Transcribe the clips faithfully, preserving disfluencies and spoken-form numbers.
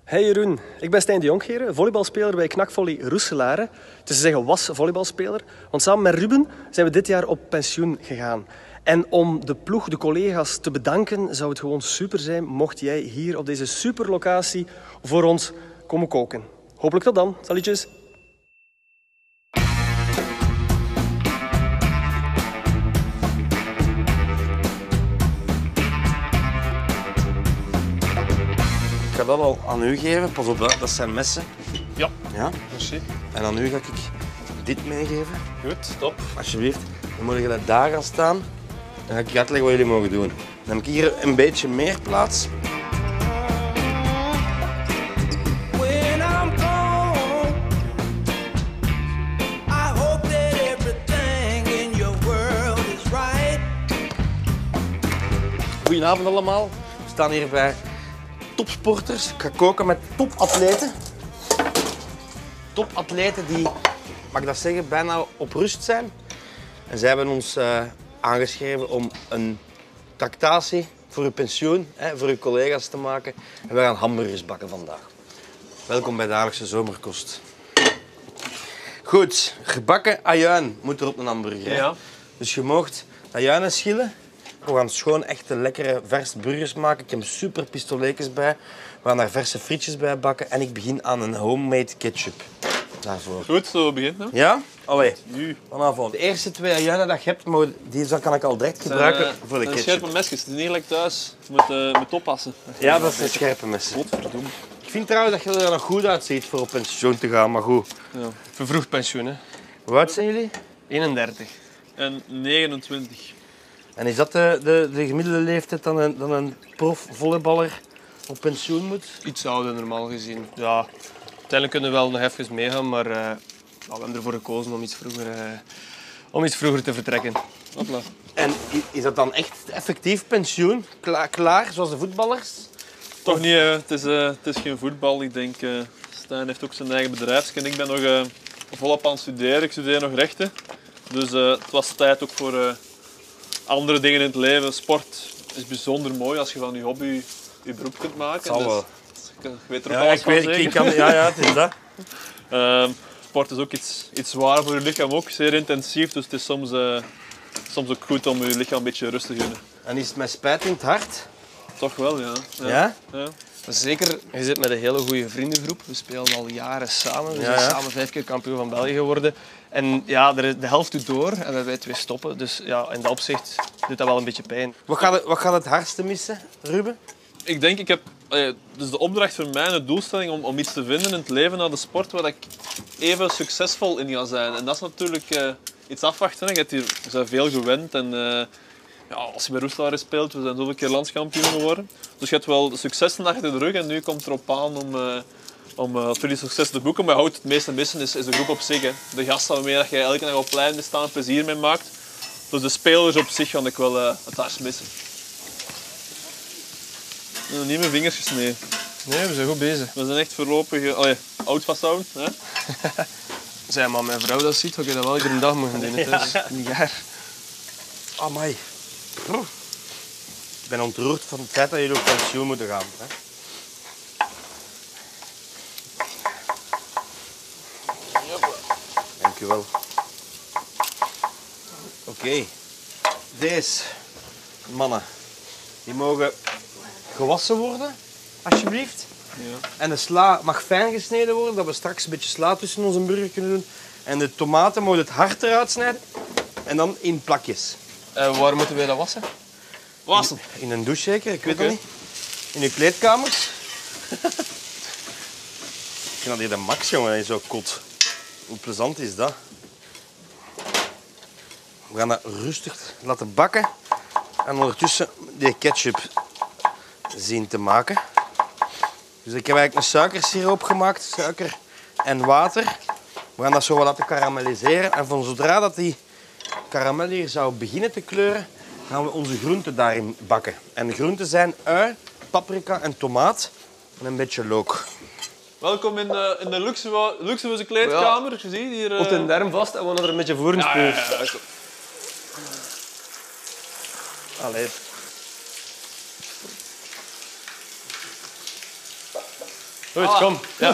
Hey Jeroen, ik ben Stijn de Jongheren, volleybalspeler bij Knakvolley Roeselare. Het is te zeggen was volleybalspeler, want samen met Ruben zijn we dit jaar op pensioen gegaan. En om de ploeg, de collega's te bedanken, zou het gewoon super zijn mocht jij hier op deze superlocatie voor ons komen koken. Hopelijk tot dan. Salutjes. Ik ga dat al aan u geven. Pas op, dat zijn messen. Ja, ja. merci. En aan u ga ik dit meegeven. Goed, top. Alsjeblieft. Dan moet je dat daar gaan staan. Dan ga ik je uitleggen wat jullie mogen doen. Dan heb ik hier een beetje meer plaats. Goedenavond allemaal. We staan hier bij topsporters. Ik ga koken met topatleten. Topatleten die, mag ik dat zeggen, bijna op rust zijn. En zij hebben ons uh, aangeschreven om een tractatie voor uw pensioen, hè, voor uw collega's te maken. En we gaan hamburgers bakken vandaag. Welkom bij Dagelijkse Zomerkost. Goed, gebakken ajuin moet er op een hamburger. Ja. Dus je moogt ajuinen schillen. We gaan schoon echte lekkere verse burgers maken. Ik heb super pistoletjes bij. We gaan daar verse frietjes bij bakken. En ik begin aan een homemade ketchup. Daarvoor. Goed, zullen we beginnen? Ja? Allee, Nu. vanavond. De eerste twee ajuinen dat je hebt, maar die kan ik al direct gebruiken zijn, uh, voor de zijn ketchup. scherpe mesjes. Het is niet gelijk thuis. Je moet, uh, moet oppassen. Ja, dat zijn scherpe messen. Godverdomme. Ik vind trouwens dat je er nog goed uitziet voor op pensioen te gaan, maar goed. Ja. Vervroegd pensioen, hè. Hoe oud zijn jullie? eenendertig. En negenentwintig. En is dat de, de, de gemiddelde leeftijd dat een, dat een prof-volleyballer op pensioen moet? Iets ouder normaal gezien. Ja, uiteindelijk kunnen we wel nog even meegaan, maar uh, ja, we hebben ervoor gekozen om iets vroeger, uh, om iets vroeger te vertrekken. Hopla. En is dat dan echt effectief pensioen? Klaar, klaar zoals de voetballers? Toch niet, uh, het, is, uh, het is geen voetbal. Ik denk, uh, Stijn heeft ook zijn eigen bedrijf. En ik ben nog uh, volop aan het studeren. Ik studeer nog rechten. Dus uh, het was tijd ook voor uh, andere dingen in het leven. Sport is bijzonder mooi als je van je hobby je beroep kunt maken. Zal wel. Dus, je weet er ook Ja, alles ik van weet, zeker? ik kan, ja, ja, het is dat. Uh, sport is ook iets, iets zwaar voor je lichaam, ook zeer intensief. Dus het is soms, uh, soms ook goed om je lichaam een beetje rust te gunnen. En is het met spijt in het hart? Toch wel, ja. Ja? ja? ja. Zeker, je zit met een hele goede vriendengroep. We spelen al jaren samen. We Ja, zijn ja. samen vijf keer kampioen van België geworden. En ja, er is- de helft doet door en wij twee stoppen. Dus ja, in dat opzicht doet dat wel een beetje pijn. Wat gaat het, wat gaat het hardste missen, Ruben? Ik denk, ik heb eh, dus de opdracht voor mij, de doelstelling om, om iets te vinden in het leven na de sport waar ik even succesvol in ga zijn. En dat is natuurlijk uh, iets afwachten. Hè. Je hebt hier, we zijn veel gewend en uh, ja, als je bij Roeselare speelt, we zijn zoveel keer landskampioen geworden. Dus je hebt wel successen achter de rug en nu komt het erop aan om, uh, om uh, die succes te boeken. Maar je houdt het meeste missen is, is de groep op zich. Hè. De gasten waarmee dat je elke dag op plein mee staan en plezier mee maakt. Dus de spelers op zich ga ik wel uh, het hardst missen. Nog niet mijn vingers gesneden. Nee, we zijn goed bezig. We zijn echt voorlopig uh, allee, oud vasthouden. Hè? Zeg maar, mijn vrouw dat ziet, ga ik dat wel iedere dag mogen doen. Het is niet gaar. Amai. Ik ben ontroerd van het feit dat jullie op pensioen moeten gaan. Hè? Dank u wel. Oké. Okay. Deze mannen, die mogen gewassen worden, alsjeblieft. Ja. En de sla mag fijn gesneden worden, dat we straks een beetje sla tussen onze burger kunnen doen. En de tomaten mogen het hart eruit snijden en dan in plakjes. Uh, waar moeten wij dat wassen? Wassen. In een douche zeker, ik weet Oké. het niet. In uw kleedkamers. Ik vind dat hier de max, jongen, dat is zo kot. Hoe plezant is dat? We gaan dat rustig laten bakken. En ondertussen die ketchup zien te maken. Dus ik heb eigenlijk een suikersiroop gemaakt, suiker en water. We gaan dat zo wat laten karamelliseren. En van zodra dat die karamel hier zou beginnen te kleuren, gaan we onze groenten daarin bakken. En de groenten zijn ui, paprika en tomaat en een beetje look. Welkom in de, in de luxe, luxueuze kleedkamer. Je ziet hier... Uh... Op de darm vast en we gaan er een beetje voor in Ja, spelen. ja, ja, ja. Allee. Goed, kom. Ja.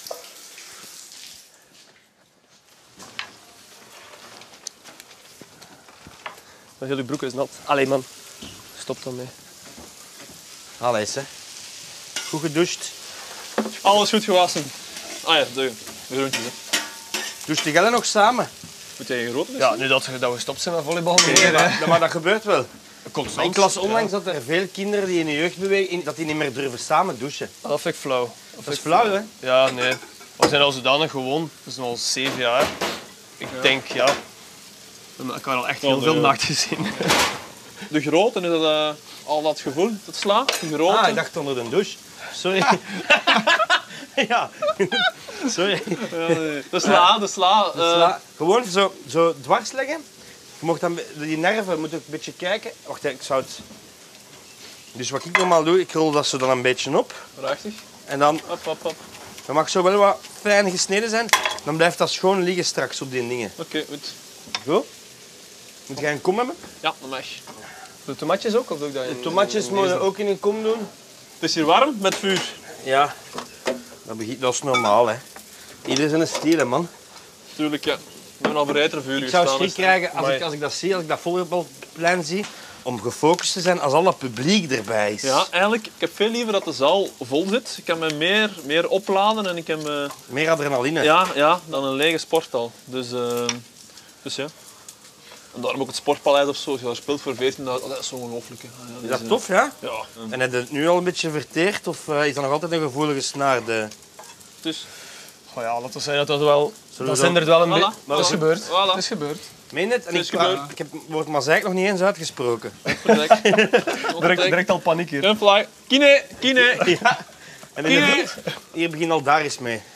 Jullie broek is nat. Allee, man. Stop dan mee. Allee, eens, hè. Goed gedoucht. Alles goed gewassen. Ah ja, de, de groentjes. Hè. Douchen jij nog samen? Moet jij groot is? Ja, nu dat, dat we gestopt zijn met volleybal. Nee, maar, maar dat gebeurt wel. Constant. Maar ik las onlangs dat er veel kinderen die in de jeugdbeweging dat die niet meer durven samen douchen. Ja, dat vind ik flauw. Dat is flauw, hè? Ja, nee. We zijn al zodanig gewoon. Dat is al zeven jaar. Ik Ja. denk, ja... Ik heb al echt heel Wel, veel de- nacht gezien. De grootte, is dat uh, al dat gevoel, dat sla? De grootte? Ah, ik dacht onder de douche. Sorry. ja. Sorry. Ja, nee. De sla, de sla. eh, Sla- Gewoon zo, zo dwars leggen. Je mocht dan, die nerven moet ook een beetje kijken. Wacht, hè, ik zou het... Dus wat ik normaal doe, ik rol dat zo dan een beetje op. Prachtig. En dan, Hop, hop, hop. dat mag zo wel wat fijn gesneden zijn. Dan blijft dat schoon liggen straks op die dingen. Oké, goed. Goed? Moet jij een kom hebben? Ja, dat mag. De tomatjes ook? Of doe ik dat in, De tomatjes in mogen deze? ook in een kom doen. Het is hier warm, met vuur. Ja. Dat, begint, dat is normaal, hè. Ieder zijn stijl, hè, man. Tuurlijk, ja. We hebben al bereid er vuur Ik zou gestaan, schrik dus- krijgen als Amai. ik, als ik dat zie, als ik dat volleyballplein zie, om gefocust te zijn als al dat publiek erbij is. Ja, eigenlijk, ik heb veel liever dat de zaal vol zit. Ik kan me meer, meer opladen en ik kan me... Meer adrenaline. Ja, ja, dan een lege sporthal. Dus, eh, dus ja. En daarom ook het sportpaleis of zo. Als je daar speelt voor veertienduizend, oh, dat is zo ongelooflijk. hè. Ja, Is dus, dat eh, tof, ja? Ja. En heb je het nu al een beetje verteerd of eh, is dat nog altijd een gevoelige snaar? De... Dus, Oh ja, laten we zeggen dat dat wel... we Dat dan- zindert wel een Voilà, beetje... voilà. Dat is gebeurd. Voilà. Dat is gebeurd. Meen je het? En Het is ik, gebeurd. ik heb het woord Mazeik nog niet eens uitgesproken. direct. Direct, direct al paniek hier. Een fly. Kine, kine. Ja. En in Kine. het, hier begin al daar eens mee.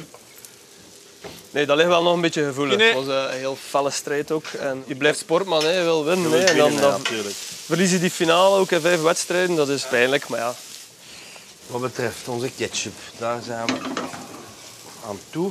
Nee, dat ligt wel nog een beetje gevoelig. Nee. Het was een heel felle strijd ook. En je blijft sportman, hè. Je wil winnen. Je Hè. wilt En dan, winnen, dan natuurlijk. verlies je die finale ook in vijf wedstrijden. Dat is pijnlijk, maar ja. Wat betreft onze ketchup, daar zijn we aan toe.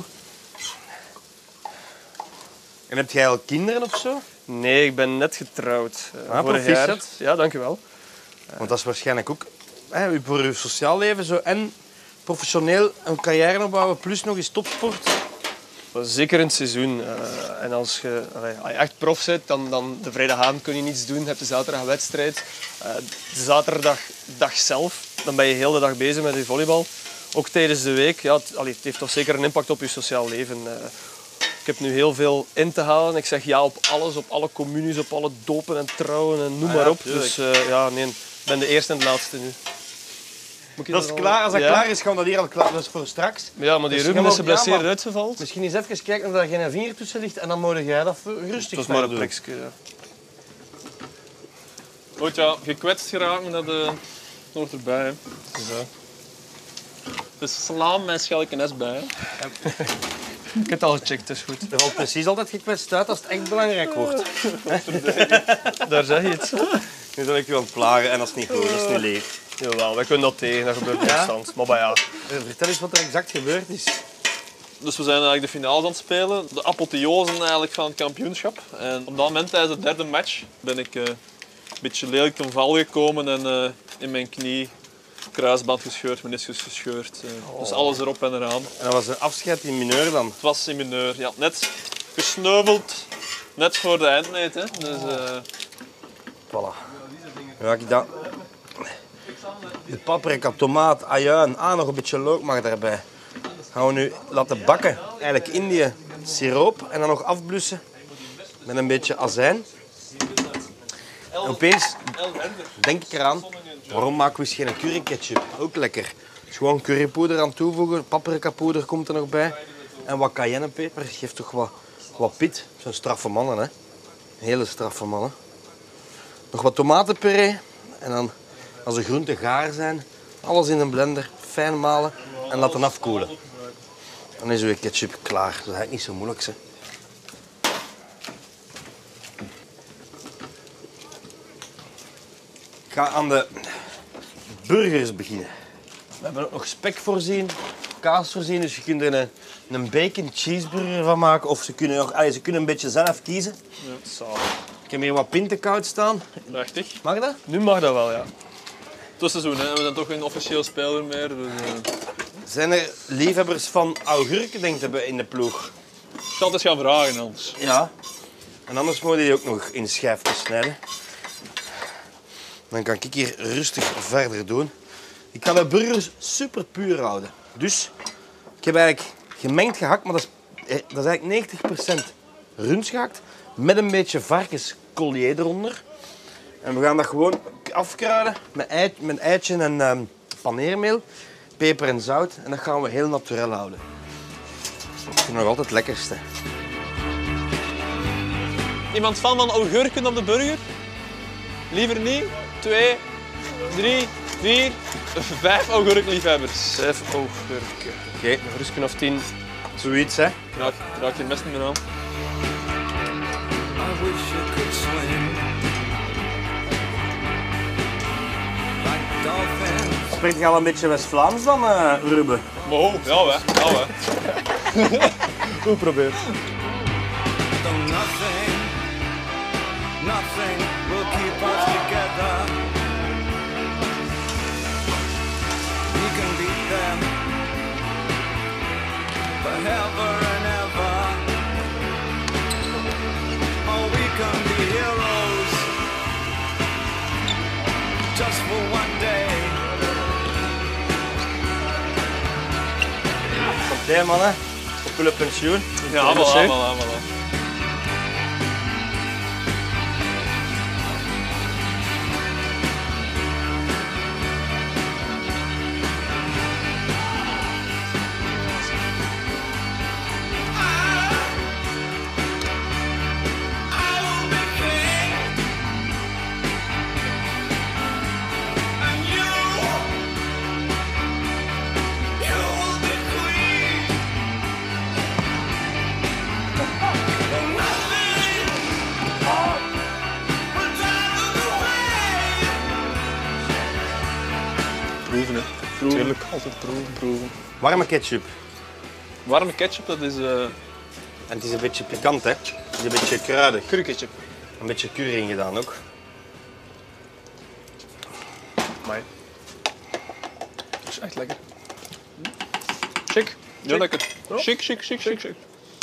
En heb jij al kinderen of zo? Nee, ik ben net getrouwd. Uh, Ah, vorig jaar. proficiat. Ja, dankjewel. Want dat is waarschijnlijk ook hè, u- voor uw sociaal leven zo en professioneel een carrière opbouwen plus nog eens topsport. Dat is zeker in het seizoen. Uh, en als je, allee, als je echt prof bent, dan, dan de vrijdagavond kun je niets doen. Je hebt de zaterdag een wedstrijd. Uh, de zaterdag dag zelf, dan ben je heel de dag bezig met je volleybal. Ook tijdens de week. Ja, het, allee, het heeft toch zeker een impact op je sociaal leven. Uh, ik heb nu heel veel in te halen. Ik zeg ja op alles, op alle communies, op alle dopen en trouwen en noem Ah, maar ja, op. tuurlijk. Dus uh, ja, nee, ik ben de eerste en de laatste nu. Moet ik Dat is er al- klaar. Als dat Ja? klaar is, gaan we dat hier al klaar. Dat is voor straks. Ja, maar die Dus Ruben je is mag- geblesseerd ja, maar- uitgevallen. Misschien eens even kijken of er geen vinger tussen ligt en dan moet jij dat rustig Dat is maar een doen. plekje. Ja. Goed, ja, gekwetst geraken, dat eh, hoort erbij. Hè. Dus, ja. Dus slaan met schelke nest bij. Hè. Ik heb het al gecheckt, dat is goed. Er valt precies altijd gekwetst uit als het echt belangrijk wordt. Daar zeg je het. Nu ben ik u aan het plagen en dat is niet goed, dat is niet leeg. Jawel, wij kunnen dat tegen, dat gebeurt Ja? constant. Maar bij ja, Eh, Vertel eens wat er exact gebeurd is. Dus we zijn eigenlijk de finales aan het spelen. De apotheose eigenlijk van het kampioenschap. En op dat moment, tijdens de derde match, ben ik eh, een beetje lelijk ten val gekomen en eh, in mijn knie kruisband gescheurd, meniscus gescheurd. eh. Dus alles erop en eraan. En dat was een afscheid in mineur dan. Het was in mineur. Ja, net gesneuveld, net voor de eindmeet. Hè. Dus, eh, Voilà. Ja, ik dat... De paprika, tomaat, ajuin, ah, nog een beetje look mag daarbij. Gaan we nu laten bakken. Eigenlijk in die siroop en dan nog afblussen met een beetje azijn. En opeens denk ik eraan, waarom maken we eens geen curry ketchup? Ook lekker. Dus gewoon currypoeder aan toevoegen, paprikapoeder komt er nog bij. En wat cayennepeper geeft toch wat, wat pit. Zo'n straffe mannen, hè. Hele straffe mannen. Nog wat tomatenpuree en dan, als de groenten gaar zijn, alles in een blender, fijn malen en laten afkoelen. Dan is uw ketchup klaar. Dat is eigenlijk niet zo moeilijk, hè. Ik ga aan de burgers beginnen. We hebben ook nog spek voorzien, kaas voorzien, dus je kunt er een, een bacon cheeseburger van maken. Of ze kunnen, nog, allee, ze kunnen een beetje zelf kiezen. Ik heb hier wat pintenkoud staan. prachtig. Mag dat? nu mag dat wel, ja. Tussenseizoen, hè. We zijn toch geen officieel speler meer. Dus, eh, Zijn er liefhebbers van augurken, denk je, in de ploeg? Ik zal het eens gaan vragen anders. Ja. En anders moet je die ook nog in schijfjes snijden. Dan kan ik hier rustig verder doen. Ik ga de burgers super puur houden. Dus ik heb eigenlijk gemengd gehakt, maar dat is, dat is eigenlijk negentig procent rund gehakt. Met een beetje varkenscollier eronder. En we gaan dat gewoon afkruiden met, ei, met eitje en um, paneermeel, peper en zout. En dat gaan we heel natuurlijk houden. Dat is nog altijd het lekkerste. Iemand fan van augurken op de burger? Liever niet? Twee, drie, vier, vijf augurkliefhebbers. Vijf augurken. Oké, Een rusken of tien. zoiets hè. Raak, raak je mes niet meer aan. I wish you could swim like dolphins. Spreekt je al een beetje West-Vlaams dan, uh, Ruben? Maar oh, ja hè, ja hè. Goed probeer. Though nothing, nothing will keep us together. We can beat them forever and ever. Oh, we can be heroes just for one day. Oké mannen, op jullie pensioen. Ja, voilà, hè? voilà, voilà. Proeven, hè. Proeven. Tuurlijk, altijd proeven. Proeven. Warme ketchup. Warme ketchup, dat is uh, En het is een beetje pikant hè. Het is een beetje kruidig. curry ketchup. Een beetje curry in gedaan ook. Amai. Dat is echt lekker. Chic. Ja, lekker. Chic, chic, chic, chic, chic.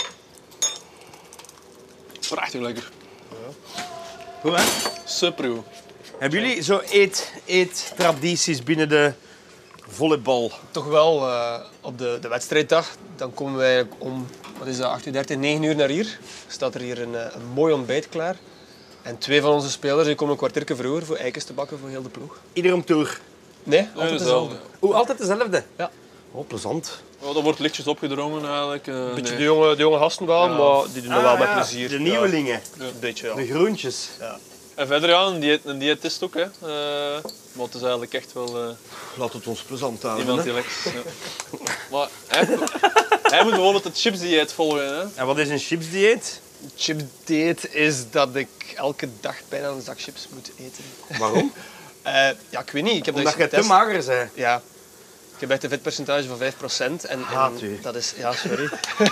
Prachtig lekker. Goed hè? Super goed. Hebben jullie zo eet, eettradities binnen de volleybal? Toch wel, uh, op de, de wedstrijddag, dan komen wij om, wat is dat, acht uur dertig, negen uur naar hier. Staat er hier een, uh, een mooi ontbijt klaar. En twee van onze spelers die komen een kwartiertje vroeger voor eikens te bakken voor heel de ploeg. Ieder om toer. Nee, Nee, altijd dezelfde. dezelfde. Oeh, altijd dezelfde? Ja. Oh, plezant. Oh, dat wordt lichtjes opgedrongen eigenlijk. Uh, Een beetje nee. de jonge, de jonge gasten wel, Ja. maar die doen dat Ah, wel met ja, plezier. De Ja. nieuwelingen. Een beetje, ja. De groentjes. En verder ja, een, diët, een diëtist ook. Hè. Uh, maar het is eigenlijk echt wel uh, Laat het ons plezant houden. iemand hè. die lekker is. Ja. Maar hij, hij moet bijvoorbeeld het chipsdieet volgen. Hè. En wat is een chipsdieet? Chipdieet is dat ik elke dag bijna een zak chips moet eten. Waarom? Uh, ja, ik weet niet. Ik heb Omdat dat je te getest. mager bent. Ja. Ik heb echt een vetpercentage van vijf procent. En, en Haat u. dat is... Ja, sorry.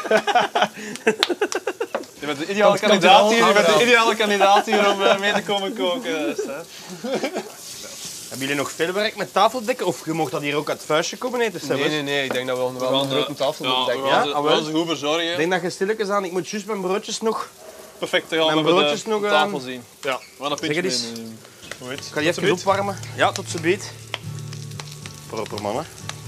Je bent de ideale Komt- komt kandidaat u hier, al? je bent de Ja. ideale kandidaat hier om uh, mee te komen koken. Stef. Hebben jullie nog veel werk met tafeldekken? Of je mocht dat hier ook uit het vuistje komen eten? Nee, Sebas? nee, nee. Ik denk dat we nog wel gaan, een grote uh, tafel Ja, moeten we dekken. gaan Ja? ze, Ah, we wel. gaan ze goed verzorgen. Ik denk dat je stilletjes aan... Ik moet juist mijn broodjes nog... Perfect, dan gaan Mijn we de, broodjes nog, de uh, tafel zien. Ja. We gaan een Zeg pintje het eens. meenemen. Goed. Ik ga die even opwarmen. Ja, tot z'n beet. Proper mannen.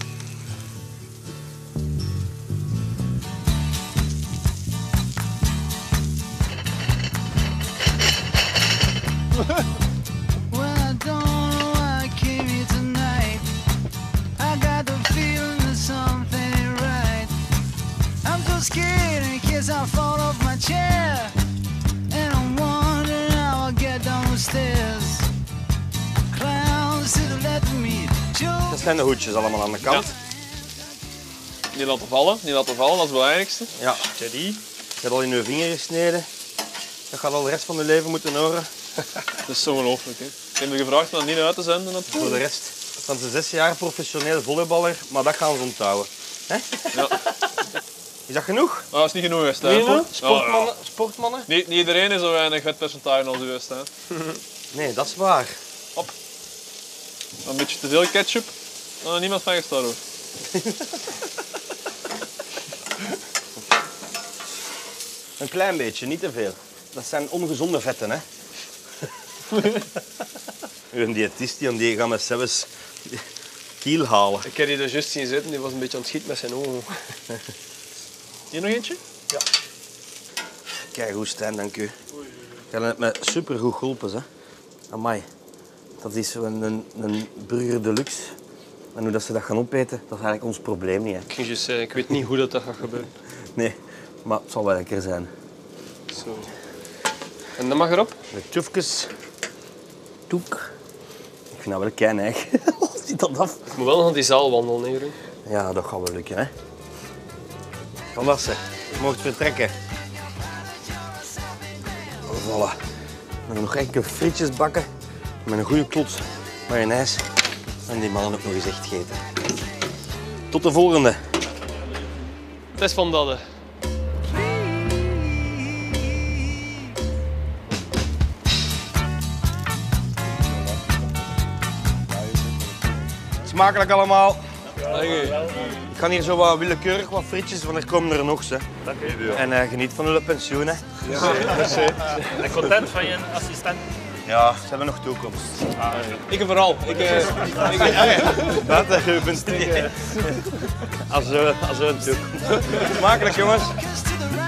Well, I don't know why I came here tonight. I got the feeling that something ain't right. I'm so scared in case I fall off my chair. And I'm wondering how I'll get down the stairs. Clowns to the left of me. Joe. Dat zijn de hoedjes allemaal aan de kant. Niet laten vallen, niet laten vallen, dat is het belangrijkste. Ja. Teddy. Je hebt al in je vinger gesneden. Dat gaat al de rest van je leven moeten horen. Dat is ongelooflijk. Hè. Ik heb me gevraagd om dat niet uit te zenden. Voor Natuurlijk. de rest van zijn zes jaar professioneel volleyballer. Maar dat gaan ze onthouden. Hè? Ja. Is dat genoeg? Ah, dat is niet genoeg geweest. hè. Nee, no? Ja, Sportmannen? Sportmannen? ja. Niet, niet iedereen is zo weinig vetpercentage als u geweest. Hè. Nee, dat is waar. Een beetje te veel ketchup, dan is niemand van gestorven. Een klein beetje, niet te veel. Dat zijn ongezonde vetten, hè. Een diëtist die, die gaat met zelfs kiel halen. Ik heb die er juist zien zitten, die was een beetje aan het schieten met zijn ogen. Hier nog eentje? Kijk goed, Stijn, dank u. Je hebt me supergoed geholpen, hè. Amai. Dat is een, een, een burger deluxe. En hoe dat ze dat gaan opeten, dat is eigenlijk ons probleem niet, hè. Ik ging juist zeggen, ik weet niet hoe dat, dat gaat gebeuren. Nee, maar het zal wel lekker zijn. Zo. En dan mag erop. De tjoefjes. Toek. Ik vind dat wel kei neig. Ziet dat af? Ik moet wel nog aan die zaal wandelen, hè, Jeroen. Ja, dat gaat wel lukken, hè. Van Lassen, je mag vertrekken. Voilà. Dan nog enkele frietjes bakken met een goede klots mayonaise. En die mannen ook nog eens echt gegeten. Tot de volgende. Het is van dat. Hè. Smakelijk allemaal. Dank u. Ik ga hier zo wat willekeurig wat frietjes, want er komen er nog. Hè. Dank u. En uh, geniet van jullie pensioen. Hè. En content van je assistent? Ja, ze hebben nog toekomst. Ik vooral. Ik, uh, ik, Wat, Ruben? Als we, als we een toekomst. Smakelijk, jongens. Kiss to the right.